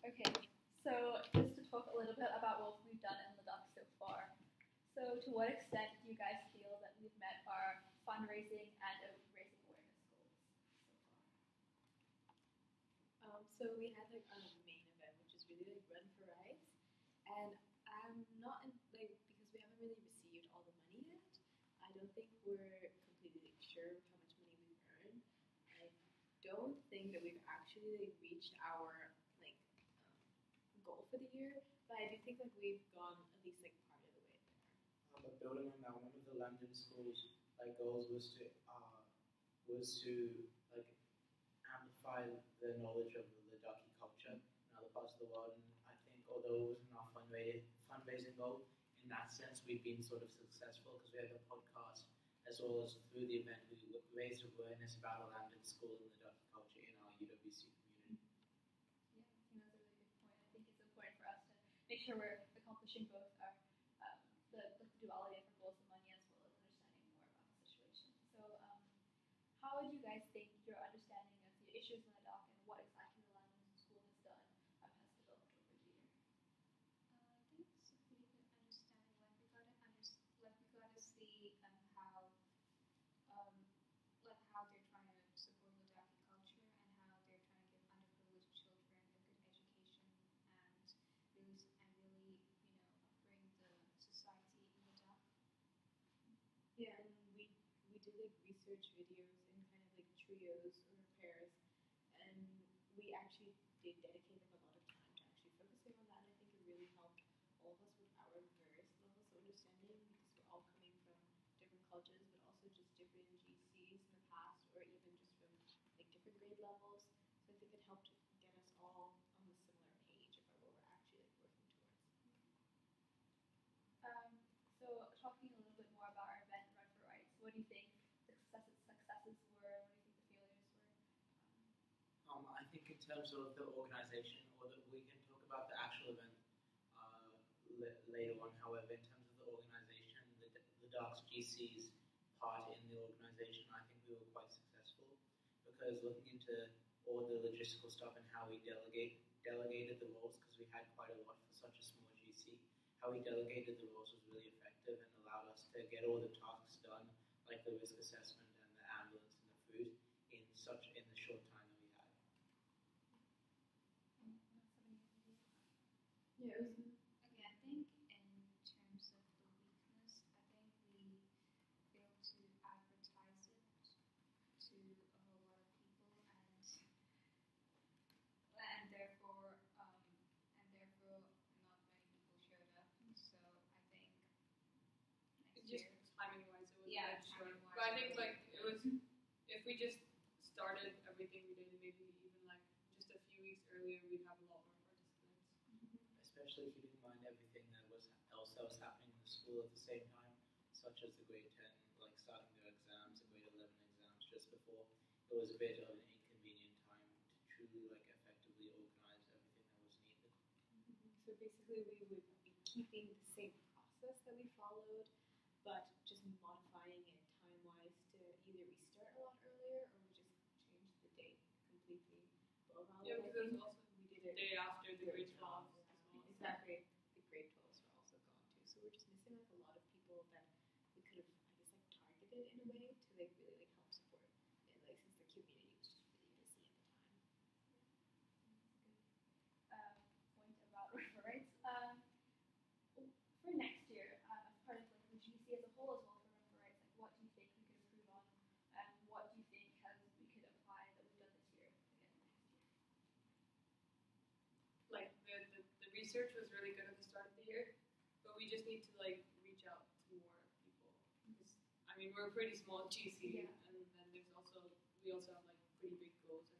Okay, so just to talk a little bit about what we've done in Ladakh so far. So, to what extent do you guys feel that we've met our fundraising and raising awareness goals so far? So we had like our main event, which is really like Run for Rights, and I'm not in, like because we haven't really received all the money yet. I don't think we're completely sure of how much money we've earned. I don't think that we've actually like reached our like goal for the year, but I do think like we've gone at least like part of the way there. But building on that, one of the London schools like goals was to like amplify the knowledge of the Ladakhi culture in other parts of the world. And I think although it wasn't our fundraising goal, in that sense we've been sort of successful because we have a podcast as well as through the event we raised awareness about the London school and Ladakhi culture in our UWC community. Yeah, I think that's a really good point. I think it's important for us to make sure we're accomplishing both our the duality of our goals and money as well as understanding more about the situation. So, how would you guys think your understanding of the issues in Ladakh and what exactly the London School has done has developed over the year? I think it's a pretty good understanding. Like we got to see how they're trying to support Ladakhi culture and how they're trying to give underprivileged children a good education and really bring the society in Ladakh. Yeah, and we did like research videos in kind of like trios or pairs, and we actually did dedicate like a lot of time to actually focusing on that. And I think it really helped all of us with our various levels of understanding because we're all coming from different cultures, but also just different GCs in the past, or even just from like different grade levels. So I think it helped get us all on the similar page about what we're actually like working towards. So, talking a little bit more about our event, Run for Rights, what do you think the successes were? What do you think the failures were? I think in terms of the organization, or that we can talk about the actual event later on. However, in terms of the organization, the Darks GC's part in the organization, I think we were quite successful because looking into all the logistical stuff and how we delegated the roles because we had quite a lot for such a small GC. How we delegated the roles was really effective and allowed us to get all the tasks done, like the risk assessment and the ambulance and the food, in the short time that we had. Yeah, it was. Okay, I think in terms of the weakness, I think we failed to advertise it to a whole lot of people, and therefore not many people showed up. So I think next Just year, timing wise, it was Yeah, like short. timing-wise, But I think it like it was if we just started everything we did, maybe even like just a few weeks earlier, we'd have a lot more participants. Especially keeping in mind everything that was happening in the school at the same time, such as the grade 10, like starting their exams, the grade 11 exams just before. It was a bit of an inconvenient time to truly like effectively organize everything that was needed. So basically, we would be keeping the same process that we followed, but just modifying it time-wise to either we start a lot earlier or we just change the date completely. But overall, Yeah, I because it think was also we did the it day after the grade 12 as well. exactly. The grade 12s were also gone too, so we're just missing like a lot of people that we could have, I guess, like targeted in a way to like really like help support it, like since the community was just really busy at the time. Point about Run for Rights. For next year, as part of like the GC as a whole as well for Run for Rights, like what do you think we could improve on, and what do you think we could apply that we've done this year again next year? Like the research was really good at the start of the year, but we just need to like reach out to more people. Because, I mean, we're a pretty small GC, Yeah. and then we also have like pretty big goals